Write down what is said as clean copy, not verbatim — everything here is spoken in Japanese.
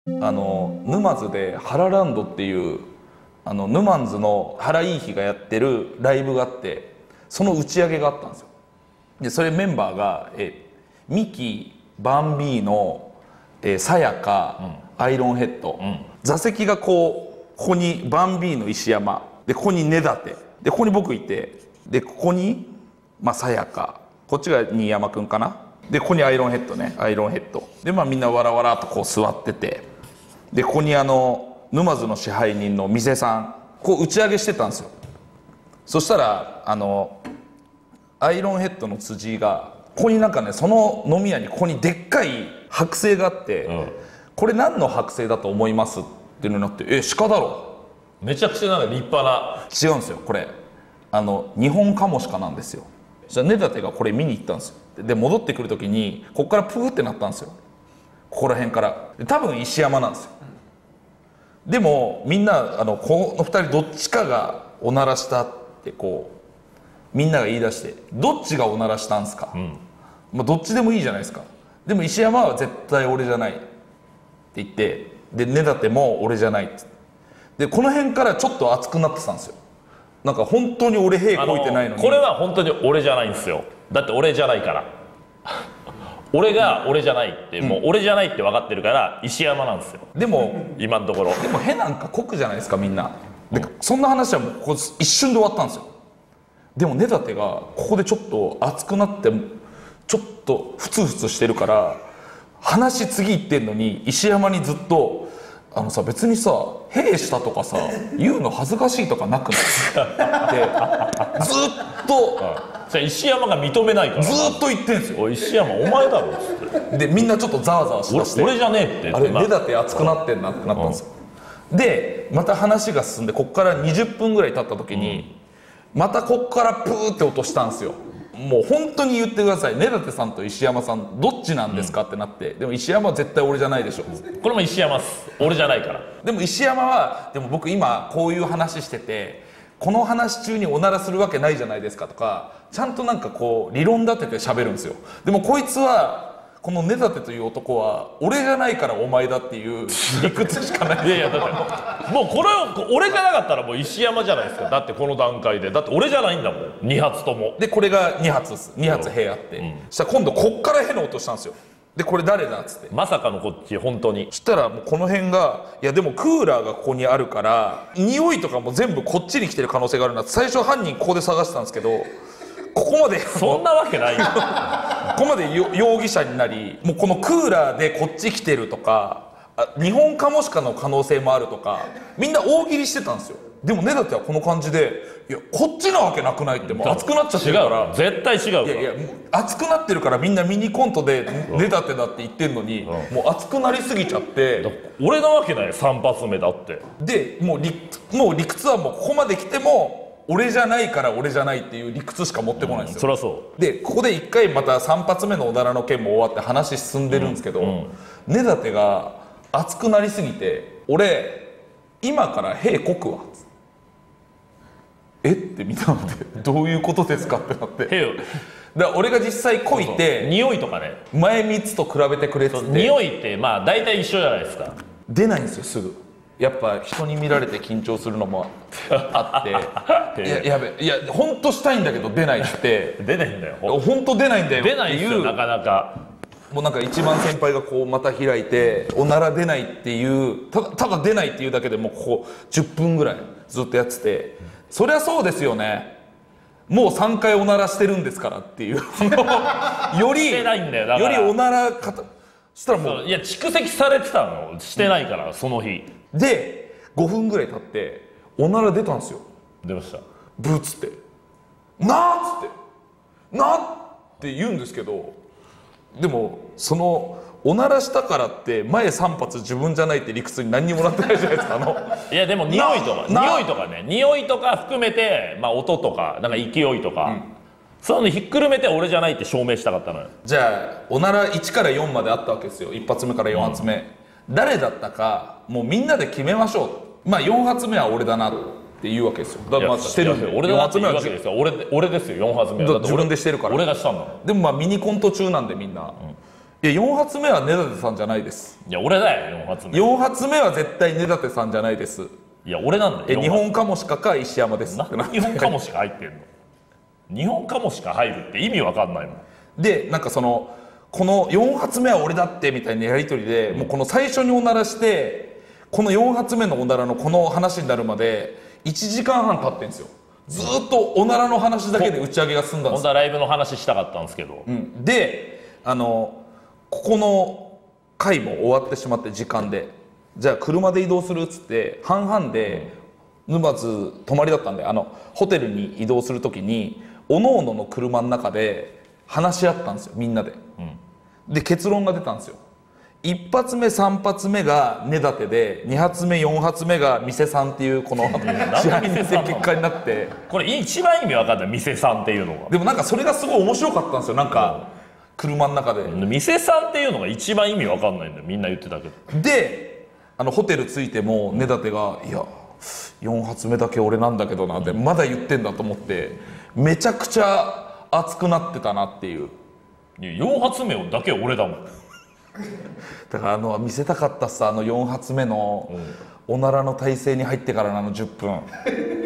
沼津でハラランドっていうヌマンズの原いい日がやってるライブがあって、その打ち上げがあったんですよ。でそれメンバーがミキ、バンビーノ、さやか、アイロンヘッド、座席がここにバンビーノ石山で、ここに根立で、ここに僕いて、でここにさやか、こっちが新山くんかな、でここにアイロンヘッドね、アイロンヘッドで、みんなわらわらっとこう座ってて、でここに沼津の支配人の店さんこう打ち上げしてたんですよ。そしたらアイロンヘッドの辻がここになんかね、その飲み屋にここにでっかい剥製があって、これ何の剥製だと思いますっていうのになって、鹿だろ。 めちゃくちゃなんか立派な。 違うんですよ、これ日本カモシカなんですよ。じゃあ根立がこれ見に行ったんですよ。で戻ってくる時にここからプーってなったんですよ、ここら辺から。多分石山なんですよ。でもみんなこの2人どっちかがおならしたってこうみんなが言い出して、どっちがおならしたんすか、どっちでもいいじゃないですか。でも石山は絶対俺じゃないって言って、で根立も俺じゃないって。でこの辺からちょっと熱くなってたんですよ。なんか本当に俺兵こいてないのに。 これは本当に俺じゃないんですよ。だって俺じゃないから俺が俺じゃないって、もう俺じゃないって分かってるから石山なんですよ。 でも今のところでもへなんか濃くじゃないですかみんな。でそんな話はもうここ一瞬で終わったんですよ。でも根立がここでちょっと熱くなってちょっとフツフツしてるから、話次行ってんのに石山にずっと別にさ兵したとかさ言うの恥ずかしいとかなくないってずっとじゃあ石山が認めないからずっと言ってんすよ。 おい石山お前だろっつってでみんなちょっとざわざわしだして、 俺じゃねえってあれ根立熱くなってんなってなったんですよ。でまた話が進んでこっから20分ぐらい経った時に、またこっからプーって落としたんですよ。もう本当に言ってください、根立さんと石山さんどっちなんですかってなって、でも石山は絶対俺じゃないでしょ。 これも石山っす、俺じゃないから。 でも石山はでも僕今こういう話してて、この話中におならするわけないじゃないですかとか、ちゃんとなんかこう理論立てて喋るんですよ。でもこいつはこの根立という男は俺じゃないからお前だっていう理屈しかない。 いやいやだってもうこれを俺じゃなかったらもう石山じゃないですか。だってこの段階でだって俺じゃないんだもん、2発とも。 でこれが2発です。2発兵あって、そしたら今度こっからへの音したんですよ。でこれ誰だっつって、 まさかのこっち本当に。 そしたらもうこの辺が、いやでもクーラーがここにあるから匂いとかも全部こっちに来てる可能性があるなって、最初犯人ここで探してたんですけど、ここまでそんなわけないよここまで容疑者になり、もうこのクーラーでこっち来てるとか、日本カモシカの可能性もあるとか、みんな大喜利してたんですよ。でも根立はこの感じで、いやこっちなわけなくないって、もう熱くなっちゃってるから。 違う、絶対違うから。 いやいや熱くなってるからみんなミニコントで根立だって言ってんのに、もう熱くなりすぎちゃって、 俺なわけない3発目だって。 でもう理屈はもうここまで来ても俺じゃないから俺じゃないっていう理屈しか持ってこないんですよ。 そりゃそう。 でここで1回また3発目のおならの件も終わって話進んでるんですけど、根立が熱くなりすぎて、俺今から兵こくわってみんなのでどういうことですかってなって、 兵をだから俺が実際こいて匂いとかね、 前3つと比べてくれって言って、 匂いってまあ大体一緒じゃないですか。 出ないんですよすぐ。やっぱ人に見られて緊張するのもあってやべいや本当したいんだけど出ないって出ないんだよ。 本当出ないんだよっていう。 出ないですよなかなか。 もうなんか一番先輩がこうまた開いておなら出ないっていう、ただ出ないっていうだけでもうここ10分ぐらいずっとやってて、そりゃそうですよね、もう3回おならしてるんですからっていうよりしてないんだよだからよりおなら方したらもう、 いや蓄積されてたのしてないから、その日で5分ぐらい経っておなら出たんですよ。 出ました。 ブーっつって「なあ」っつって「なあ」って言うんですけど、でもそのおならしたからって前3発自分じゃないって理屈に何にもなってないじゃないですか。 いやでも匂いとかね、匂いとか含めて、まあ音とかなんか勢いとか、そういうのひっくるめて俺じゃないって証明したかったのよ。 じゃあおなら1から4まであったわけですよ。1発目から4発目、誰だったかもうみんなで決めましょう。まあ4発目は俺だなって言うわけですよ。だからまあしてるんで、 俺だなって言うわけですよ。俺ですよ4発目は。 自分でしてるから。 俺がしたんだ。 でもまあミニコント中なんでみんな、 いや4発目は根建さんじゃないです。 いや俺だよ4発目。 4発目は絶対根建さんじゃないです。 いや俺なんだよ。 日本カモシカか石山です。 なんで日本カモシカ入ってんの。日本カモシカ入るって意味わかんないもん。 でなんかこの4発目は俺だってみたいなやり取りで、もうこの最初におならしてこの4発目のおならのこの話になるまで1時間半経ってんですよ。ずーっとおならの話だけで打ち上げが済んだんですよ。 本当はライブの話したかったんですけど、 でここの回も終わってしまって時間で、じゃあ車で移動するっつって半々で沼津泊まりだったんでホテルに移動する時におのおのの車の中で話し合ったんですよみんなで。で結論が出たんですよ。1発目3発目が根建で2発目4発目が店さんっていうこの支配人的結果になって、 これ一番意味わかんない店さんっていうのが。 でもなんかそれがすごい面白かったんですよ。なんか車の中で店さんっていうのが一番意味わかんないんだよ。みんな言ってたけど。 でホテル着いても根建が「いや4発目だけ俺なんだけどな」ってまだ言ってんだと思ってめちゃくちゃ熱くなってたなっていう。 4発目だけ俺だもん。 だから見せたかったっす4発目のおならの体勢に入ってからの10分